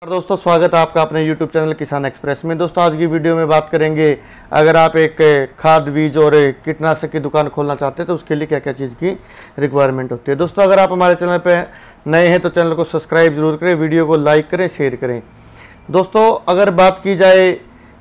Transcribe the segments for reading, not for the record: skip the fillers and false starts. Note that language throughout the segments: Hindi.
दोस्तों, स्वागत है आपका अपने YouTube चैनल किसान एक्सप्रेस में। दोस्तों, आज की वीडियो में बात करेंगे, अगर आप एक खाद बीज और कीटनाशक की दुकान खोलना चाहते हैं तो उसके लिए क्या क्या चीज़ की रिक्वायरमेंट होती है। दोस्तों, अगर आप हमारे चैनल पे नए हैं तो चैनल को सब्सक्राइब जरूर करें, वीडियो को लाइक करें, शेयर करें। दोस्तों, अगर बात की जाए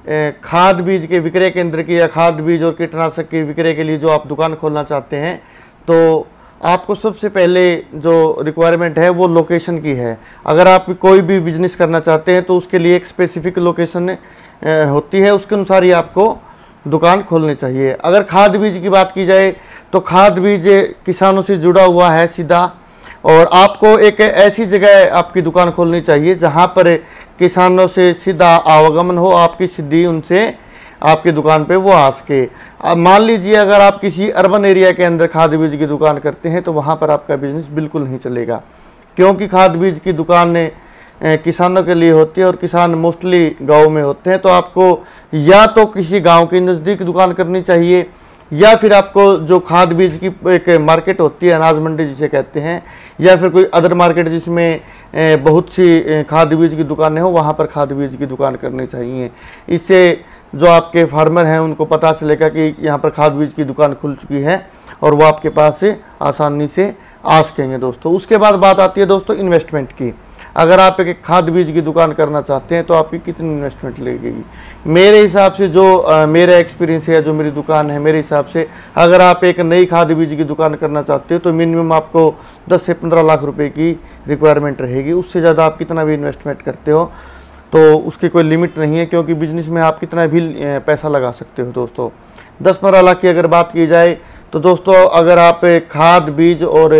खाद बीज के विक्रय केंद्र की या खाद बीज और कीटनाशक के विक्रय के लिए जो आप दुकान खोलना चाहते हैं, तो आपको सबसे पहले जो रिक्वायरमेंट है वो लोकेशन की है। अगर आप कोई भी बिजनेस करना चाहते हैं तो उसके लिए एक स्पेसिफिक लोकेशन होती है, उसके अनुसार ही आपको दुकान खोलनी चाहिए। अगर खाद बीज की बात की जाए तो खाद बीज किसानों से जुड़ा हुआ है सीधा, और आपको एक ऐसी जगह आपकी दुकान खोलनी चाहिए जहां पर किसानों से सीधा आवागमन हो, आपकी सीधी उनसे आपकी दुकान पे वो आ सके। अब मान लीजिए अगर आप किसी अर्बन एरिया के अंदर खाद बीज की दुकान करते हैं तो वहाँ पर आपका बिजनेस बिल्कुल नहीं चलेगा, क्योंकि खाद बीज की दुकान किसानों के लिए होती है और किसान मोस्टली गाँव में होते हैं। तो आपको या तो किसी गाँव के नज़दीक दुकान करनी चाहिए, या फिर आपको जो खाद बीज की एक मार्केट होती है, अनाज मंडी जिसे कहते हैं, या फिर कोई अदर मार्केट जिसमें बहुत सी खाद बीज की दुकानें हो, वहाँ पर खाद बीज की दुकान करनी चाहिए। इससे जो आपके फार्मर हैं उनको पता चलेगा कि यहाँ पर खाद बीज की दुकान खुल चुकी है और वो आपके पास से आसानी से आ सकेंगे। दोस्तों, उसके बाद बात आती है दोस्तों इन्वेस्टमेंट की। अगर आप एक खाद बीज की दुकान करना चाहते हैं तो आपकी कितनी इन्वेस्टमेंट लगेगी। मेरे हिसाब से जो मेरा एक्सपीरियंस है, जो मेरी दुकान है, मेरे हिसाब से अगर आप एक नई खाद बीज की दुकान करना चाहते हो तो मिनिमम आपको 10 से 15 लाख रुपए की रिक्वायरमेंट रहेगी। उससे ज़्यादा आप कितना भी इन्वेस्टमेंट करते हो तो उसकी कोई लिमिट नहीं है, क्योंकि बिजनेस में आप कितना भी पैसा लगा सकते हो। दोस्तों, 10-15 लाख की अगर बात की जाए तो दोस्तों, अगर आप खाद बीज और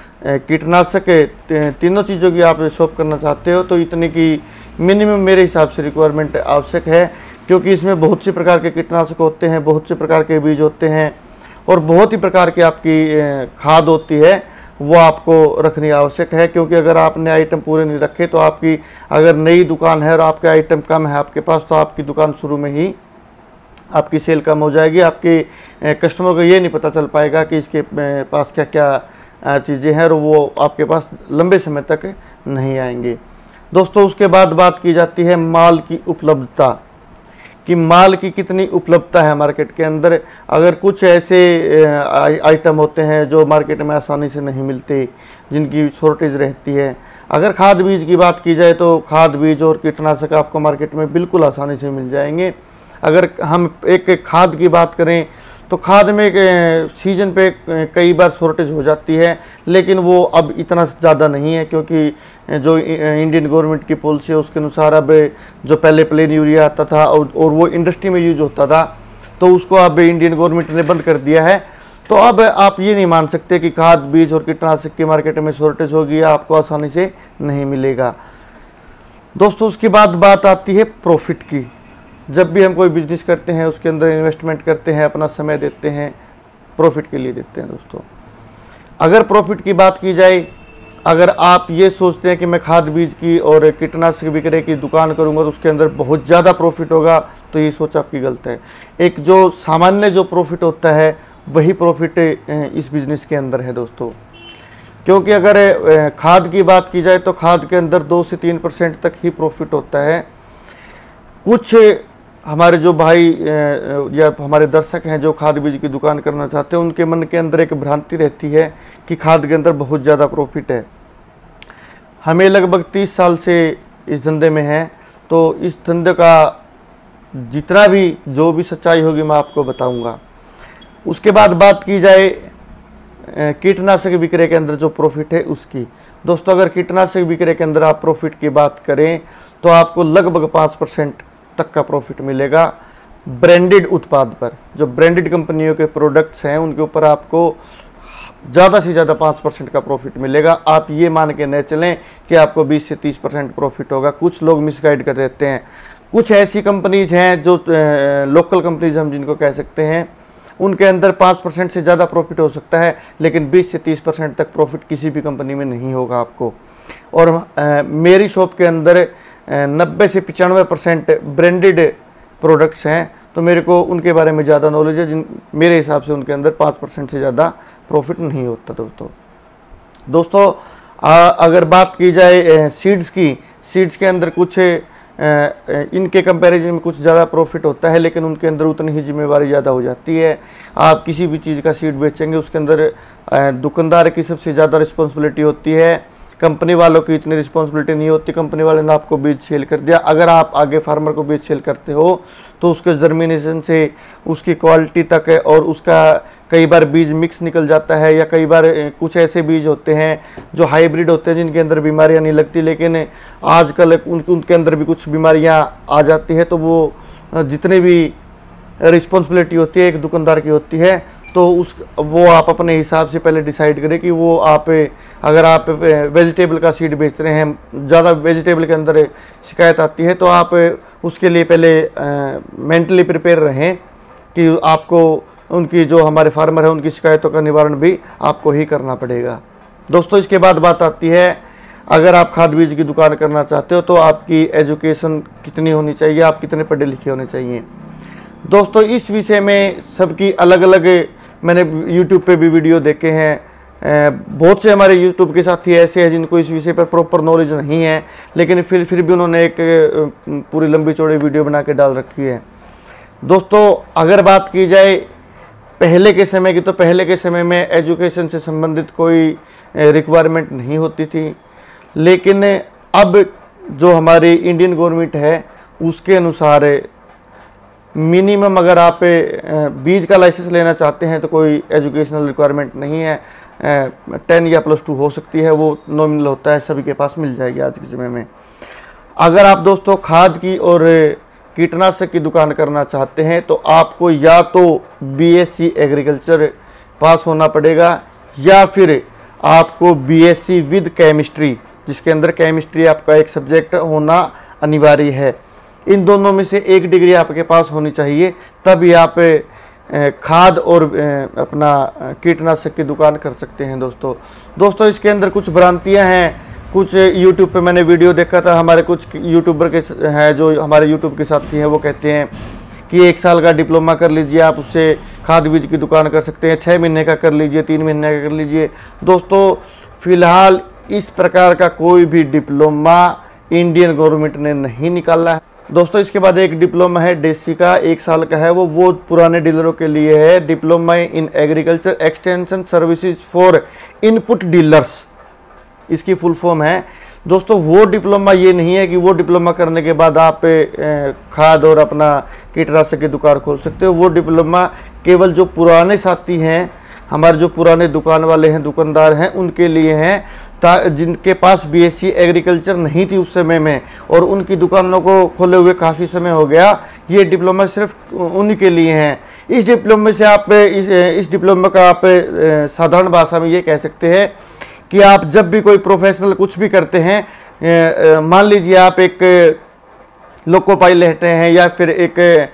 कीटनाशक तीनों चीज़ों की आप शॉप करना चाहते हो तो इतने की मिनिमम मेरे हिसाब से रिक्वायरमेंट आवश्यक है, क्योंकि इसमें बहुत सी प्रकार के कीटनाशक होते हैं, बहुत से प्रकार के बीज होते हैं और बहुत ही प्रकार की आपकी खाद होती है, वो आपको रखनी आवश्यक है। क्योंकि अगर आपने आइटम पूरे नहीं रखे तो आपकी अगर नई दुकान है और आपके आइटम कम है आपके पास, तो आपकी दुकान शुरू में ही आपकी सेल कम हो जाएगी। आपके कस्टमर को ये नहीं पता चल पाएगा कि इसके पास क्या क्या चीज़ें हैं और वो आपके पास लंबे समय तक नहीं आएंगे। दोस्तों, उसके बाद बात की जाती है माल की उपलब्धता, कि माल की कितनी उपलब्धता है मार्केट के अंदर। अगर कुछ ऐसे आइटम होते हैं जो मार्केट में आसानी से नहीं मिलते, जिनकी शॉर्टेज रहती है। अगर खाद बीज की बात की जाए तो खाद बीज और कीटनाशक आपको मार्केट में बिल्कुल आसानी से मिल जाएंगे। अगर हम एक खाद की बात करें तो खाद में सीजन पे कई बार शॉर्टेज हो जाती है, लेकिन वो अब इतना ज़्यादा नहीं है, क्योंकि जो इंडियन गवर्नमेंट की पॉलिसी है उसके अनुसार अब जो पहले प्लेन यूरिया आता था और वो इंडस्ट्री में यूज होता था, तो उसको अब इंडियन गवर्नमेंट ने बंद कर दिया है। तो अब आप ये नहीं मान सकते कि खाद बीज और कीटनाशक की मार्केट में शॉर्टेज होगी या आपको आसानी से नहीं मिलेगा। दोस्तों, उसके बाद बात आती है प्रॉफिट की। जब भी हम कोई बिजनेस करते हैं उसके अंदर इन्वेस्टमेंट करते हैं, अपना समय देते हैं, प्रॉफिट के लिए देते हैं। दोस्तों, अगर प्रॉफिट की बात की जाए, अगर आप ये सोचते हैं कि मैं खाद बीज की और कीटनाशक विक्रय की दुकान करूंगा तो उसके अंदर बहुत ज़्यादा प्रॉफिट होगा, तो ये सोच आपकी गलत है। एक जो सामान्य जो प्रॉफिट होता है वही प्रॉफिट इस बिज़नेस के अंदर है। दोस्तों, क्योंकि अगर खाद की बात की जाए तो खाद के अंदर 2 से 3% तक ही प्रॉफिट होता है। कुछ हमारे जो भाई या हमारे दर्शक हैं जो खाद बीज की दुकान करना चाहते हैं, उनके मन के अंदर एक भ्रांति रहती है कि खाद के अंदर बहुत ज़्यादा प्रॉफिट है। हमें लगभग 30 साल से इस धंधे में है, तो इस धंधे का जितना भी जो भी सच्चाई होगी मैं आपको बताऊंगा। उसके बाद बात की जाए कीटनाशक विक्रय के अंदर जो प्रॉफिट है उसकी। दोस्तों, अगर कीटनाशक विक्रय के अंदर आप प्रॉफिट की बात करें तो आपको लगभग 5% तक का प्रॉफिट मिलेगा ब्रांडेड उत्पाद पर। जो ब्रांडेड कंपनियों के प्रोडक्ट्स हैं उनके ऊपर आपको ज़्यादा से ज़्यादा 5% का प्रॉफिट मिलेगा। आप ये मान के न चलें कि आपको 20 से 30% प्रॉफिट होगा। कुछ लोग मिसगाइड कर देते हैं। कुछ ऐसी कंपनीज हैं जो लोकल कंपनीज हम जिनको कह सकते हैं, उनके अंदर 5% से ज़्यादा प्रॉफिट हो सकता है, लेकिन 20 से 30% तक प्रॉफिट किसी भी कंपनी में नहीं होगा आपको। और मेरी शॉप के अंदर 90 से 95% ब्रांडेड प्रोडक्ट्स हैं, तो मेरे को उनके बारे में ज़्यादा नॉलेज है, जिन मेरे हिसाब से उनके अंदर 5% से ज़्यादा प्रॉफिट नहीं होता। दोस्तों, अगर बात की जाए सीड्स की, सीड्स के अंदर कुछ इनके कंपैरिजन में कुछ ज़्यादा प्रॉफिट होता है, लेकिन उनके अंदर उतनी ही जिम्मेवारी ज़्यादा हो जाती है। आप किसी भी चीज़ का सीड बेचेंगे उसके अंदर दुकानदार की सबसे ज़्यादा रिस्पॉन्सिबिलिटी होती है, कंपनी वालों की इतनी रिस्पॉन्सिबिलिटी नहीं होती। कंपनी वाले ने आपको बीज सेल कर दिया, अगर आप आगे फार्मर को बीज सेल करते हो तो उसके जर्मिनेशन से उसकी क्वालिटी तक है, और उसका कई बार बीज मिक्स निकल जाता है, या कई बार कुछ ऐसे बीज होते हैं जो हाइब्रिड होते हैं जिनके अंदर बीमारियां नहीं लगती, लेकिन आजकल उनके अंदर भी कुछ बीमारियां आ जाती है। तो वो जितने भी रिस्पॉन्सिबिलिटी होती है एक दुकानदार की होती है, तो वो आप अपने हिसाब से पहले डिसाइड करें कि वो आप अगर आप वेजिटेबल का सीड बेच रहे हैं, ज़्यादा वेजिटेबल के अंदर शिकायत आती है, तो आप उसके लिए पहले मेंटली प्रिपेयर रहें कि आपको उनकी जो हमारे फार्मर है उनकी शिकायतों का निवारण भी आपको ही करना पड़ेगा। दोस्तों इसके बाद बात आती है, अगर आप खाद बीज की दुकान करना चाहते हो तो आपकी एजुकेशन कितनी होनी चाहिए, आप कितने पढ़े लिखे होने चाहिए। दोस्तों इस विषय में सबकी अलग अलग, मैंने यूट्यूब पे भी वीडियो देखे हैं, बहुत से हमारे यूट्यूब के साथी ऐसे हैं जिनको इस विषय पर प्रॉपर नॉलेज नहीं है, लेकिन फिर भी उन्होंने एक पूरी लंबी चौड़ी वीडियो बना के डाल रखी है। दोस्तों अगर बात की जाए पहले के समय की, तो पहले के समय में एजुकेशन से संबंधित कोई रिक्वायरमेंट नहीं होती थी, लेकिन अब जो हमारी इंडियन गवर्नमेंट है उसके अनुसार मिनिमम अगर आप बीज का लाइसेंस लेना चाहते हैं तो कोई एजुकेशनल रिक्वायरमेंट नहीं है, 10 या +2 हो सकती है, वो नॉमिनल होता है, सभी के पास मिल जाएगी आज के समय में। अगर आप दोस्तों खाद की और कीटनाशक की दुकान करना चाहते हैं तो आपको या तो BSc एग्रीकल्चर पास होना पड़ेगा, या फिर आपको BSc विद केमिस्ट्री, जिसके अंदर केमिस्ट्री आपका एक सब्जेक्ट होना अनिवार्य है। इन दोनों में से एक डिग्री आपके पास होनी चाहिए, तभी आप खाद और अपना कीटनाशक की दुकान कर सकते हैं। दोस्तों इसके अंदर कुछ भ्रांतियां हैं। कुछ यूट्यूब पे मैंने वीडियो देखा था, हमारे कुछ यूट्यूबर के हैं जो हमारे यूट्यूब के साथी हैं, वो कहते हैं कि 1 साल का डिप्लोमा कर लीजिए, आप उससे खाद बीज की दुकान कर सकते हैं, 6 महीने का कर लीजिए, 3 महीने का कर लीजिए। दोस्तों फिलहाल इस प्रकार का कोई भी डिप्लोमा इंडियन गवर्नमेंट ने नहीं निकाला है। दोस्तों इसके बाद एक डिप्लोमा है डेसी का, 1 साल का है, वो पुराने डीलरों के लिए है, diploma in agriculture extension services for input dealers, इसकी फुल फॉर्म है। दोस्तों वो डिप्लोमा ये नहीं है कि वो डिप्लोमा करने के बाद आप खाद और अपना कीटनाशक की दुकान खोल सकते हो। वो डिप्लोमा केवल जो पुराने साथी हैं, हमारे जो पुराने दुकान वाले हैं, दुकानदार हैं, उनके लिए हैं, जिनके पास BSc एग्रीकल्चर नहीं थी उस समय में और उनकी दुकानों को खोले हुए काफ़ी समय हो गया। ये डिप्लोमा सिर्फ उन्हीं के लिए हैं। इस डिप्लोमे से आप इस डिप्लोमा का आप साधारण भाषा में ये कह सकते हैं कि आप जब भी कोई प्रोफेशनल कुछ भी करते हैं, मान लीजिए आप एक लोको पायलट हैं या फिर एक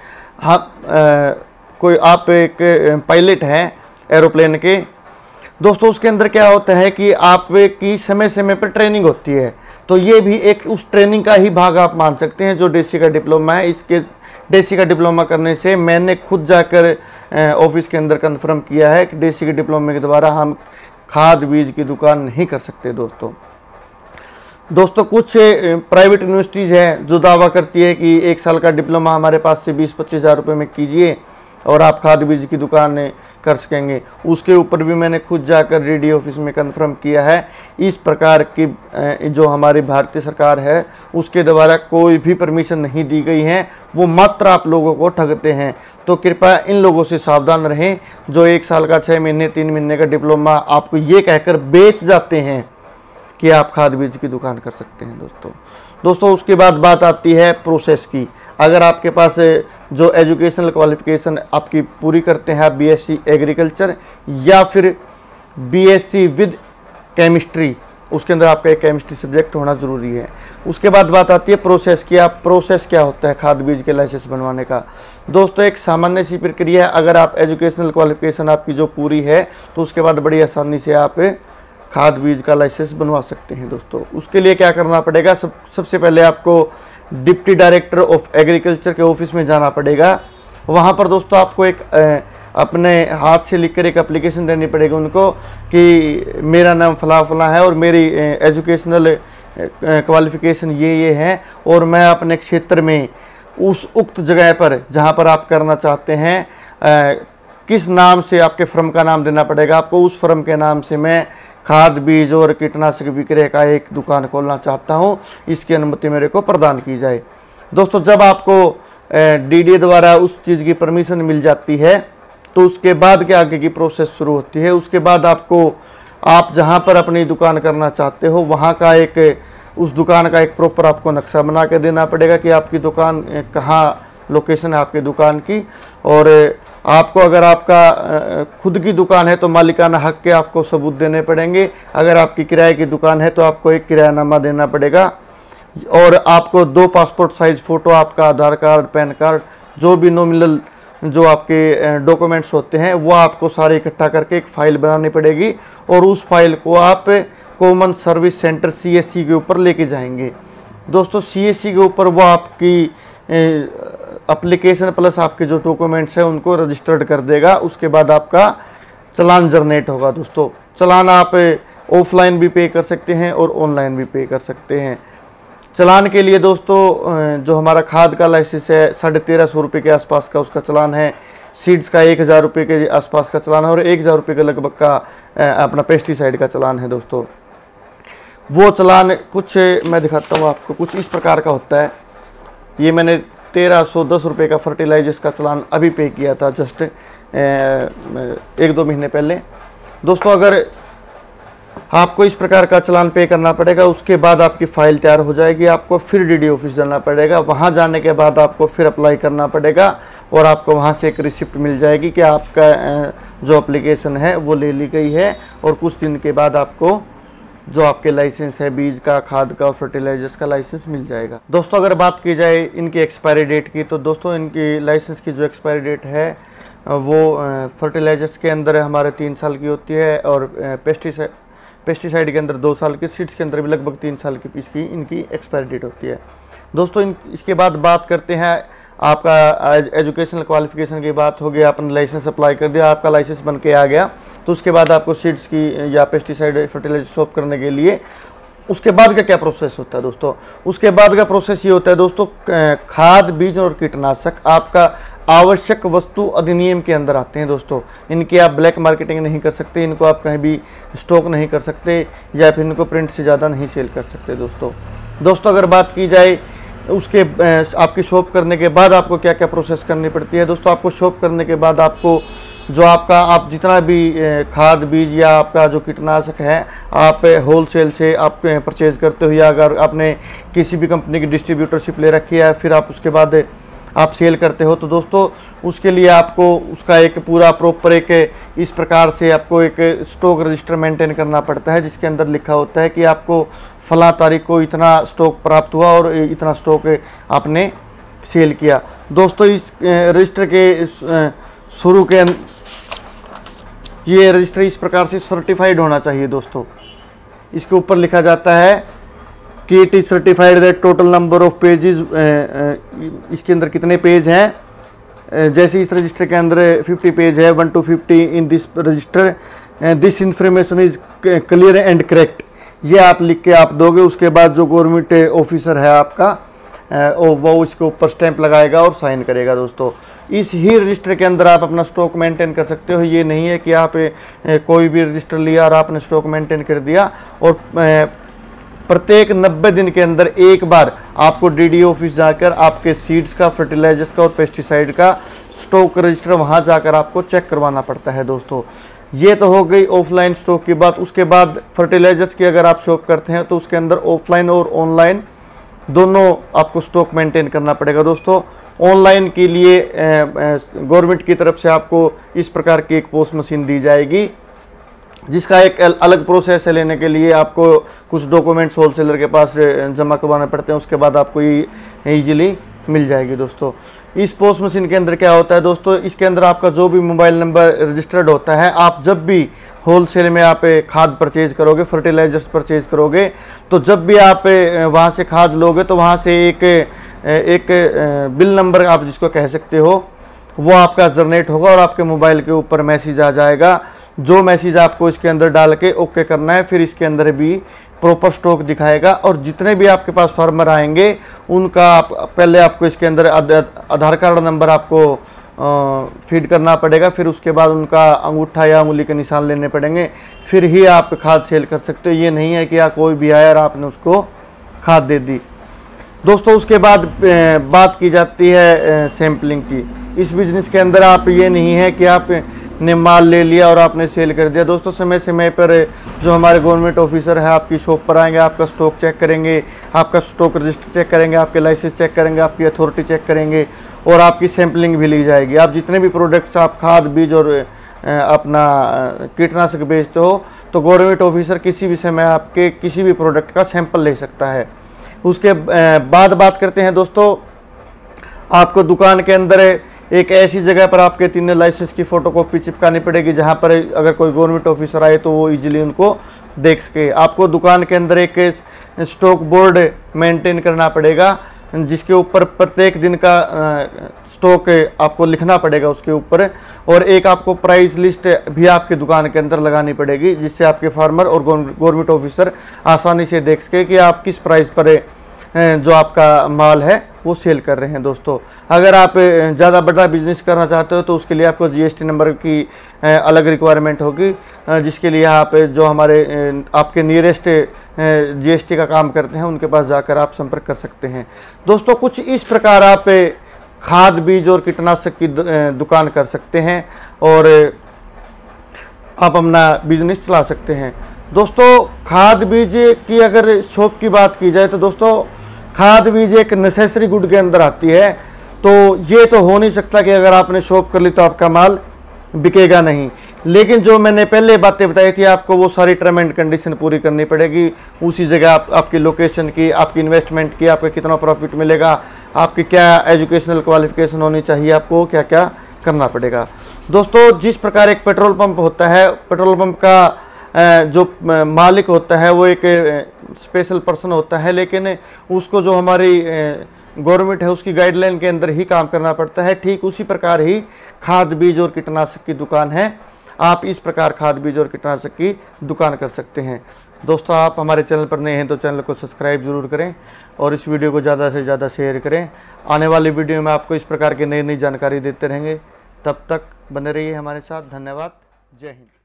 कोई आप एक पायलट हैं एरोप्लेन के। दोस्तों उसके अंदर क्या होता है कि आपकी समय समय पर ट्रेनिंग होती है, तो ये भी एक उस ट्रेनिंग का ही भाग आप मान सकते हैं जो डेसी का डिप्लोमा है। इसके डेसी का डिप्लोमा करने से मैंने खुद जाकर ऑफिस के अंदर कंफर्म किया है कि डेसी के डिप्लोमे के द्वारा हम खाद बीज की दुकान नहीं कर सकते। दोस्तों कुछ प्राइवेट यूनिवर्सिटीज़ हैं जो दावा करती है कि 1 साल का डिप्लोमा हमारे पास से 20-25 हज़ार रुपये में कीजिए और आप खाद बीज की दुकान कर सकेंगे। उसके ऊपर भी मैंने खुद जाकर DD ऑफिस में कंफर्म किया है। इस प्रकार की जो हमारी भारतीय सरकार है उसके द्वारा कोई भी परमिशन नहीं दी गई है, वो मात्र आप लोगों को ठगते हैं। तो कृपया इन लोगों से सावधान रहें जो 1 साल का 6 महीने 3 महीने का डिप्लोमा आपको ये कहकर बेच जाते हैं कि आप खाद बीज की दुकान कर सकते हैं। दोस्तों उसके बाद बात आती है प्रोसेस की। अगर आपके पास जो एजुकेशनल क्वालिफिकेशन आपकी पूरी करते हैं, आप BSc एग्रीकल्चर या फिर BSc विद केमिस्ट्री, उसके अंदर आपका एक केमिस्ट्री सब्जेक्ट होना ज़रूरी है। उसके बाद बात आती है प्रोसेस की। आप प्रोसेस क्या होता है खाद बीज के लाइसेंस बनवाने का। दोस्तों एक सामान्य सी प्रक्रिया है। अगर आप एजुकेशनल क्वालिफिकेशन आपकी जो पूरी है तो उसके बाद बड़ी आसानी से आप खाद बीज का लाइसेंस बनवा सकते हैं। दोस्तों उसके लिए क्या करना पड़ेगा, सबसे पहले आपको डिप्टी डायरेक्टर ऑफ एग्रीकल्चर के ऑफिस में जाना पड़ेगा। वहाँ पर दोस्तों आपको एक अपने हाथ से लिखकर एक एप्लीकेशन देनी पड़ेगी उनको कि मेरा नाम फला फला है और मेरी एजुकेशनल क्वालिफिकेशन ये हैं, और मैं अपने क्षेत्र में उस उक्त जगह पर जहाँ पर आप करना चाहते हैं किस नाम से आपके फर्म का नाम देना पड़ेगा आपको, उस फर्म के नाम से मैं खाद बीज और कीटनाशक विक्रय का एक दुकान खोलना चाहता हूँ, इसकी अनुमति मेरे को प्रदान की जाए। दोस्तों, जब आपको डीडीए द्वारा उस चीज़ की परमिशन मिल जाती है तो उसके बाद के आगे की प्रोसेस शुरू होती है। उसके बाद आपको, आप जहाँ पर अपनी दुकान करना चाहते हो वहाँ का उस दुकान का एक प्रॉपर आपको नक्शा बना के देना पड़ेगा कि आपकी दुकान कहाँ लोकेशन है आपकी दुकान की। और आपको, अगर आपका खुद की दुकान है तो मालिकाना हक के आपको सबूत देने पड़ेंगे। अगर आपकी किराए की दुकान है तो आपको एक किरायानामा देना पड़ेगा, और आपको 2 पासपोर्ट साइज फ़ोटो, आपका आधार कार्ड, पैन कार्ड, जो भी नॉमिनल जो आपके डॉक्यूमेंट्स होते हैं वो आपको सारे इकट्ठा करके एक फ़ाइल बनानी पड़ेगी, और उस फाइल को आप कॉमन सर्विस सेंटर CSC के ऊपर लेके जाएंगे। दोस्तों, CSC के ऊपर वो आपकी एप्लीकेशन प्लस आपके जो डॉक्यूमेंट्स हैं उनको रजिस्टर्ड कर देगा। उसके बाद आपका चालान जनरेट होगा। दोस्तों, चालान आप ऑफलाइन भी पे कर सकते हैं और ऑनलाइन भी पे कर सकते हैं। चालान के लिए दोस्तों, जो हमारा खाद का लाइसेंस है 1350 रुपये के आसपास का उसका चालान है, सीड्स का 1000 रुपये के आसपास का चालान है, और 1000 रुपये के लगभग का अपना पेस्टिसाइड का चालान है। दोस्तों, वो चालान कुछ मैं दिखाता हूँ आपको, कुछ इस प्रकार का होता है। ये मैंने 1310 रुपये का फर्टिलाइजर्स का चालान अभी पे किया था, जस्ट 1-2 महीने पहले। दोस्तों, अगर आपको इस प्रकार का चालान पे करना पड़ेगा, उसके बाद आपकी फ़ाइल तैयार हो जाएगी। आपको फिर DDE ऑफिस जाना पड़ेगा, वहाँ जाने के बाद आपको फिर अप्लाई करना पड़ेगा, और आपको वहाँ से एक रिसिप्ट मिल जाएगी कि आपका जो एप्लीकेशन है वो ले ली गई है, और कुछ दिन के बाद आपको जो आपके लाइसेंस है बीज का, खाद का और फर्टिलाइजर्स का लाइसेंस मिल जाएगा। दोस्तों, अगर बात की जाए इनकी एक्सपायरी डेट की, तो दोस्तों इनकी लाइसेंस की जो एक्सपायरी डेट है वो फर्टिलाइजर्स के अंदर हमारे 3 साल की होती है, और पेस्टिसाइड के अंदर 2 साल की, सीड्स के अंदर भी लगभग 3 साल की इसकी इनकी एक्सपायरी डेट होती है। दोस्तों, इसके बाद बात करते हैं आपका एजुकेशनल क्वालिफिकेशन की बात हो गई। आपने लाइसेंस अप्लाई कर दिया, आपका लाइसेंस बन के आ गया, तो उसके बाद आपको सीड्स की या पेस्टिसाइड फर्टिलाइजर शॉप करने के लिए उसके बाद का क्या प्रोसेस होता है। दोस्तों, उसके बाद का प्रोसेस ये होता है दोस्तों, खाद बीज और कीटनाशक आपका आवश्यक वस्तु अधिनियम के अंदर आते हैं। दोस्तों, इनकी आप ब्लैक मार्केटिंग नहीं कर सकते, इनको आप कहीं भी स्टॉक नहीं कर सकते, या फिर इनको प्रिंट से ज़्यादा नहीं सेल कर सकते। दोस्तों, अगर बात की जाए उसके आपकी शॉप करने के बाद आपको क्या क्या प्रोसेस करनी पड़ती है। दोस्तों, आपको शॉप करने के बाद आपको जो आप जितना भी खाद बीज या आपका जो कीटनाशक है आप होलसेल से आप परचेज़ करते हो, या अगर आपने किसी भी कंपनी की डिस्ट्रीब्यूटरशिप ले रखी है फिर आप उसके बाद आप सेल करते हो, तो दोस्तों उसके लिए आपको उसका एक पूरा प्रॉपर इस प्रकार से आपको एक स्टॉक रजिस्टर मेंटेन करना पड़ता है, जिसके अंदर लिखा होता है कि आपको फला तारीख को इतना स्टॉक प्राप्त हुआ और इतना स्टॉक आपने सेल किया। दोस्तों, इस रजिस्टर के शुरू के ये रजिस्टर इस प्रकार से सर्टिफाइड होना चाहिए। दोस्तों, इसके ऊपर लिखा जाता है कि it is certified that total number of pages, इसके अंदर कितने पेज हैं। जैसे इस रजिस्टर के अंदर 50 पेज है, 1 to 50 in this register, this information is clear and correct, ये आप लिख के आप दोगे। उसके बाद जो गवर्नमेंट ऑफिसर है आपका वो इसके ऊपर स्टैंप लगाएगा और साइन करेगा। दोस्तों, इस ही रजिस्टर के अंदर आप अपना स्टॉक मेंटेन कर सकते हो। ये नहीं है कि आप कोई भी रजिस्टर लिया और आपने स्टॉक मेंटेन कर दिया, और प्रत्येक 90 दिन के अंदर एक बार आपको DDE ऑफिस जाकर आपके सीड्स का, फर्टिलाइजर्स का और पेस्टिसाइड का स्टॉक रजिस्टर वहां जाकर आपको चेक करवाना पड़ता है। दोस्तों, ये तो हो गई ऑफलाइन स्टॉक की बात। उसके बाद फर्टिलाइजर्स की अगर आप शॉप करते हैं तो उसके अंदर ऑफलाइन और ऑनलाइन दोनों आपको स्टॉक मेंटेन करना पड़ेगा। दोस्तों, ऑनलाइन के लिए गवर्नमेंट की तरफ से आपको इस प्रकार की एक पोस्ट मशीन दी जाएगी, जिसका एक अलग प्रोसेस है। लेने के लिए आपको कुछ डॉक्यूमेंट्स होलसेलर के पास जमा करवाने पड़ते हैं, उसके बाद आपको ये ईजिली मिल जाएगी। दोस्तों, इस पोस्ट मशीन के अंदर क्या होता है दोस्तों, इसके अंदर आपका जो भी मोबाइल नंबर रजिस्टर्ड होता है, आप जब भी होलसेल में आप खाद परचेज करोगे, फर्टिलाइजर्स परचेज करोगे, तो जब भी आप वहाँ से खाद लोगे तो वहाँ से एक बिल नंबर आप जिसको कह सकते हो वो आपका जनरेट होगा, और आपके मोबाइल के ऊपर मैसेज आ जाएगा जो मैसेज आपको इसके अंदर डाल के ओके करना है, फिर इसके अंदर भी प्रॉपर स्टॉक दिखाएगा। और जितने भी आपके पास फार्मर आएंगे उनका पहले आपको इसके अंदर आधार कार्ड नंबर आपको फीड करना पड़ेगा, फिर उसके बाद उनका अंगूठा या उंगली के निशान लेने पड़ेंगे, फिर ही आप खाद सेल कर सकते हो। ये नहीं है कि कोई भी आया और आपने उसको खाद दे दी। दोस्तों उसके बाद बात की जाती है सैम्पलिंग की। इस बिज़नेस के अंदर आप ये नहीं है कि आपने माल ले लिया और आपने सेल कर दिया। दोस्तों समय समय पर जो हमारे गवर्नमेंट ऑफिसर है आपकी शॉप पर आएंगे, आपका स्टॉक चेक करेंगे, आपका स्टॉक रजिस्टर चेक करेंगे, आपके लाइसेंस चेक करेंगे, आपकी अथॉरिटी चेक करेंगे और आपकी सैम्पलिंग भी ली जाएगी। आप जितने भी प्रोडक्ट्स आप खाद बीज और अपना कीटनाशक बेचते हो तो गवर्नमेंट ऑफिसर किसी भी समय आपके किसी भी प्रोडक्ट का सैंपल ले सकता है। उसके बाद बात करते हैं दोस्तों, आपको दुकान के अंदर एक ऐसी जगह पर आपके 3 लाइसेंस की फ़ोटोकॉपी चिपकानी पड़ेगी जहां पर अगर कोई गवर्नमेंट ऑफिसर आए तो वो इजीली उनको देख सके। आपको दुकान के अंदर एक स्टॉक बोर्ड मेंटेन करना पड़ेगा जिसके ऊपर प्रत्येक दिन का स्टॉक आपको लिखना पड़ेगा उसके ऊपर, और एक आपको प्राइस लिस्ट भी आपके दुकान के अंदर लगानी पड़ेगी जिससे आपके फार्मर और गवर्नमेंट ऑफिसर आसानी से देख सके कि आप किस प्राइस पर जो आपका माल है वो सेल कर रहे हैं। दोस्तों अगर आप ज़्यादा बड़ा बिजनेस करना चाहते हो तो उसके लिए आपको जीएसटी नंबर की अलग रिक्वायरमेंट होगी, जिसके लिए आप जो हमारे आपके नियरेस्ट जीएसटी का काम करते हैं उनके पास जाकर आप संपर्क कर सकते हैं। दोस्तों कुछ इस प्रकार आप खाद बीज और कीटनाशक की दुकान कर सकते हैं और आप अपना बिजनेस चला सकते हैं। दोस्तों खाद बीज की अगर शॉप की बात की जाए तो दोस्तों खाद बीज एक नेसेसरी गुड के अंदर आती है, तो ये तो हो नहीं सकता कि अगर आपने शॉप कर ली तो आपका माल बिकेगा नहीं। लेकिन जो मैंने पहले बातें बताई थी आपको वो सारी टर्म एंड कंडीशन पूरी करनी पड़ेगी। उसी जगह आपकी लोकेशन की, आपकी इन्वेस्टमेंट की, आपका कितना प्रॉफिट मिलेगा, आपकी क्या एजुकेशनल क्वालिफिकेशन होनी चाहिए, आपको क्या क्या करना पड़ेगा। दोस्तों जिस प्रकार एक पेट्रोल पंप होता है, पेट्रोल पंप का जो मालिक होता है वो एक स्पेशल पर्सन होता है, लेकिन उसको जो हमारी गवर्नमेंट है उसकी गाइडलाइन के अंदर ही काम करना पड़ता है। ठीक उसी प्रकार ही खाद बीज और कीटनाशक की दुकान है। आप इस प्रकार खाद बीज और कीटनाशक की दुकान कर सकते हैं। दोस्तों आप हमारे चैनल पर नए हैं तो चैनल को सब्सक्राइब जरूर करें और इस वीडियो को ज़्यादा से ज़्यादा शेयर करें। आने वाली वीडियो में आपको इस प्रकार की नई नई जानकारी देते रहेंगे। तब तक बने रहिए हमारे साथ। धन्यवाद। जय हिंद।